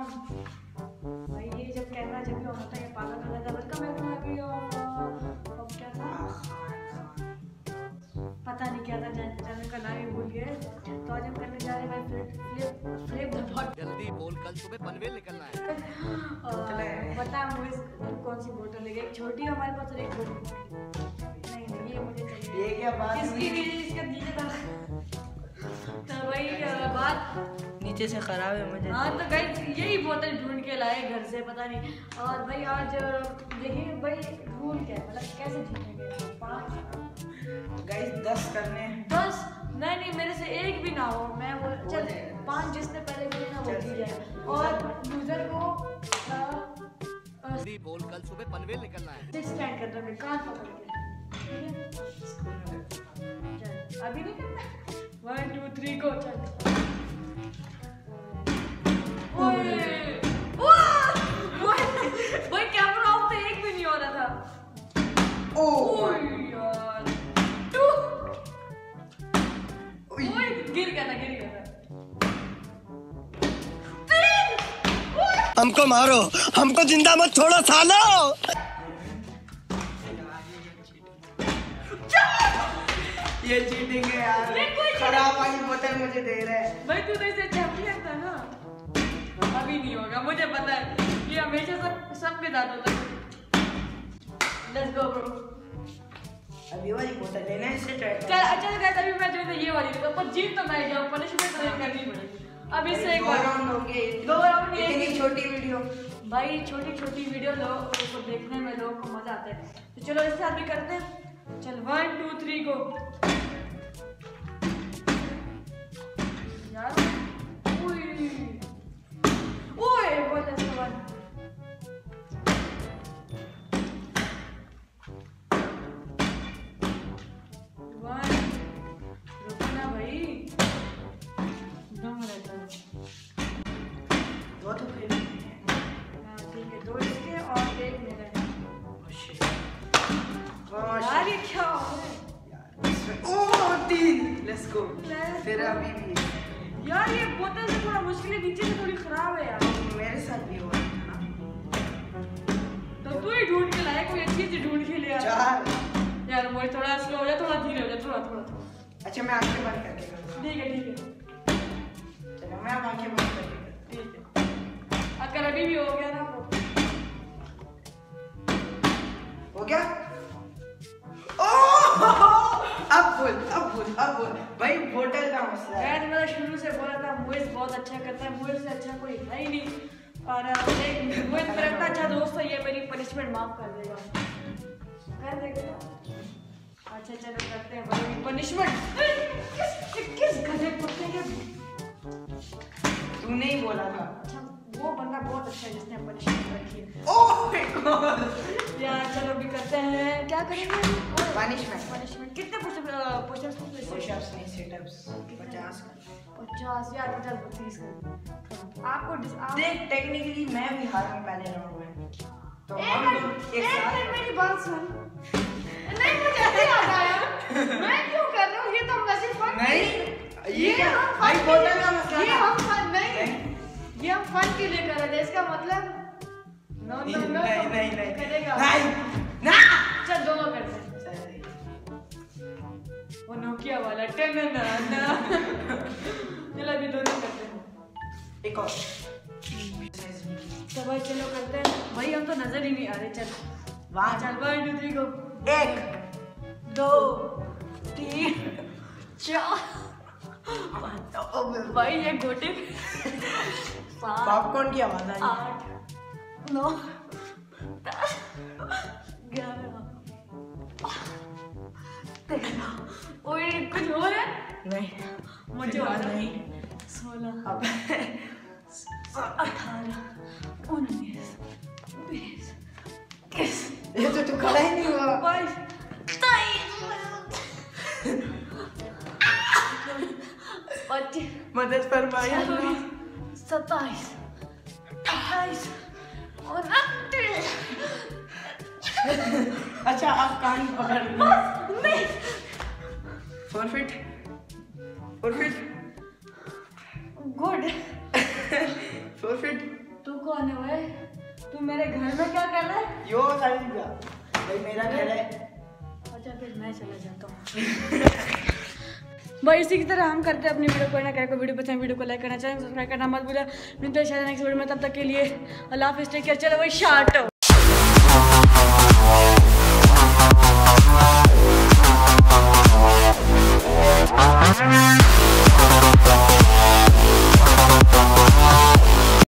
भाई ये जब कैमरा जब भी ऑन होता है ये पागल हो जाता है। वेलकम अभी क्या था पता नहीं क्या था, चैनल का नाम ही भूल गए। तो आज हम करने जा रहे हैं भाई फ्लिप द बॉटल। जल्दी बोल, कल सुबह पनवेल निकलना है। बता मुझे कौन सी बोतल लेगी, एक छोटी हमारे पास और एक बड़ी। नहीं ये मुझे चाहिए। ये क्या बात इसकी इसका नीचे था तो भाई बात नीचे से खराब है मुझे। हाँ तो गाइस यही बोतल ढूंढ के लाए घर से, पता नहीं। और भाई आज देखिए भाई रूल क्या है, मतलब कैसे जीतेंगे। 5 गाइस 10 करने हैं। 10 नहीं मेरे से एक भी ना हो, मैं वो चल 5 जिसने पहले किए ना वो जीत जाए। और यूजर को जल्दी बोल, कल सुबह पनवेल निकलना है। 6 स्टैंड करना है, कान पकड़ के। चल अभी नहीं करना, 1 2 3 गो। चल भाई कैमरा ऑफ तो एक भी नहीं हो रहा था। ओह यार गिर गया था। हमको मारो, हमको जिंदा मत छोड़ो सालो। ये चीटिंग है यार, खराब वाली बोतल मुझे दे रहा है। भाई तू तो इसे चैंपियन था ना। अभी नहीं होगा मुझे पता है, ये हमेशा सब के साथ होता है। Let's go bro. अभी वाली बोतल लेना है, इससे ट्राई चल अच्छा गाइस अभी मैं जो ये वाली लेता हूं, पर जीत तो मैं जाऊं, पनिशमेंट तो करनी पड़ेगी। अब इससे एक बार राउंड हो गए। 2 राउंड इतनी छोटी वीडियो भाई, छोटी वीडियो लोगों को देखने में लोगों को मजा आता है। तो चलो इसके साथ भी करते हैं। चल 1 2 3 गो। यार ओए बहुत अच्छा बात। रुकना भाई, दम रहता है। वो तो फिर ठीक है, 2 इसके और 1 मेरे। यार ये क्या हो रहा है? ओह 3। Let's go. फिर अभी भी यार ये बोतल से थोड़ा मुश्किल है, नीचे से थोड़ी खराब है यार। मेरे साथ भी हुआ था। तो तू ही ढूंढ के लाया, कोई अच्छी चीज ढूंढ के ले आ। 4। यार मुझे थोड़ा स्लो हो जा, थोड़ा धीरे हो जा, थोड़ा। अच्छा मैं आंखें बंद करके करता हूं। ठीक है। चलो मैं अब आंखें बंद करके करता ठीक है, अगर अभी भी हो गया ना तो हूं। हो गया? ओह अब बोल भाई, बोतल का मसला है। यार मैंने शुरू से बोला था मुझे बहुत अच्छा करता है, मुझे से अच्छा कोई है ही नहीं। और मुझे मेरा इतना अच्छा दोस्त है, ये मेरी पनिशमेंट माफ कर देगा। अच्छा चलो करते हैं भाई पनिशमेंट। किस गधे कुत्ते के तूने ही बोला था। अच्छा वो बंदा बहुत अच्छा है जिसने पनिशमेंट रखी है। Oh my god. यार चलो भी करते हैं, क्या करेंगे? पनिशमेंट कितने पुशअप्स पुशअप्स नहीं, सिटअप्स 50 50 यार 50 30 कर। आपको देख टेक्निकली मैं भी हारा हूं पहले राउंड में, तो हम लोग एक साथ। मेरी बात सुन। नहीं मुझे नहीं याद आया, मैं क्यों कर रहा हूँ ये तो वैसे फन नहीं ये क्या भाई, बोतल का मसला ये हम फन नहीं, ये हम फन के लिए कर रहे थे, इसका मतलब नो नहीं करेगा ना। चल दोनों करते हैं। वो नोकिया वाला टन ना चलो अभी दोनों करते हैं। एक और तो भाई चलो करते हैं भाई, हम तो नजर ही नहीं आ रहे। चल वहां चल 1 2 3 गो। 1 2 3 4 भाई ये गोटे 7 पॉपकॉर्न की आवाज आई। 8 9 10 11 13। ओए कुछ हो रहा है? नहीं मुझे हो रहा नहीं। 16 अब 18 19 20 21। ये तो तू खड़ा ही नहीं हुआ। 22 23 मदद फरमाइए। 27 28 और 29। अच्छा आप कान पकड़ नहीं 4 फीट गुड 4 फीट कौन है भाई? तू मेरे घर में क्या कर रहा है? यो सालिका भाई मेरा घर है। अच्छा फिर मैं चला जाता हूँ। भाई इसी की तरह हम करते हैं अपनी वीडियो को ना करें। वीडियो पसंद वीडियो को लाइक करना, चैनल सब्सक्राइब करना मत भूलिए। मिलते हैं शायद नेक्स्ट वीडियो में, तब तक के लिए अल्लाह हाफिज़, टेक केयर। चलो भाई शार्ट।